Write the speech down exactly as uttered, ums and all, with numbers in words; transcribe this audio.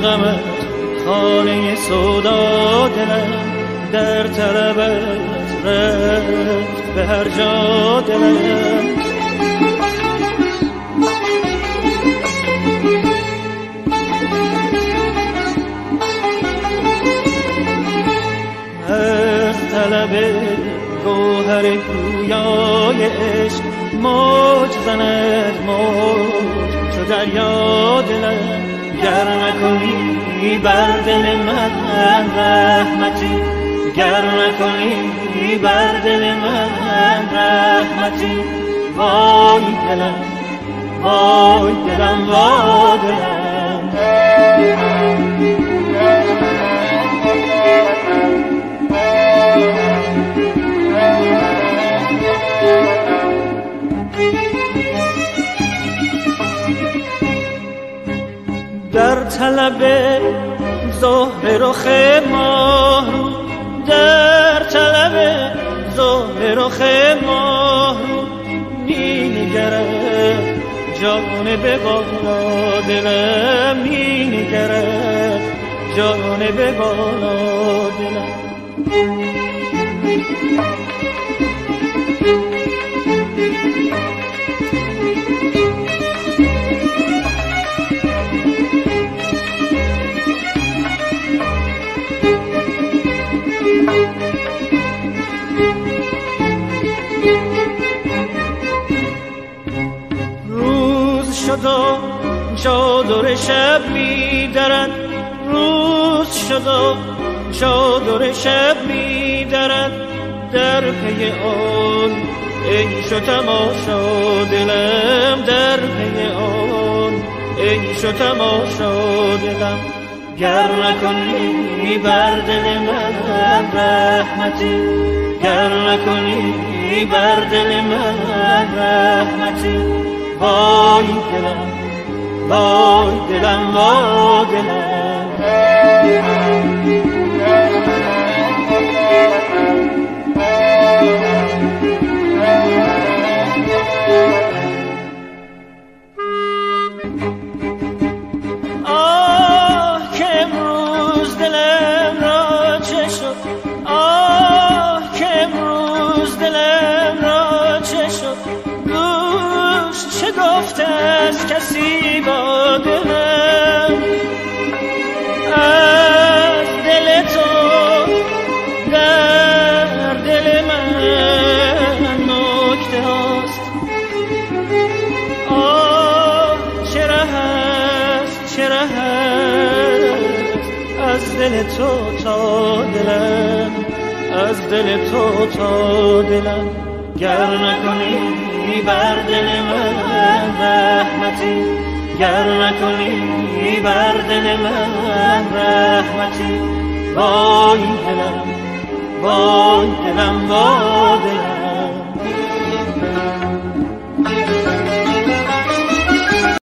غمت خانه سودا دلم در طلبت رفت به هر جا دلم از طلب گوهر گویای عشق موج زند موج چو دریا دلم گر نکنی بر دل من رحمتی گر نکنی بر دل من رحمتی وای دلم وای دلم وای دلم در طلب زهر رخ ماه رو در طلب زهر رخ ماه رو می نگرد جانب بالا دلم می نگرد جانب بالا دلم شد چادر شب می درد روز شد چادر شب می درد در پی آن عیش و تماشا دلم در پی آن عیش و تماشا دلم گر نکنی بر دل من رحمتی گر نکنی بر دل من رحمتی وای دلم وای دلم وای دلم آه که امروز دلم را چه شد آه که امروز دلم را چه شد چه گفت از کسی با دلم از دل تو در دل من نکته هاست آه چه ره است چه ره است از دل تو تا دلم از دل تو تا دلم گر نکنی بر دل من رحمتی گر نکنی بر دل من رحمتی وای دلم وای دلم وای دلم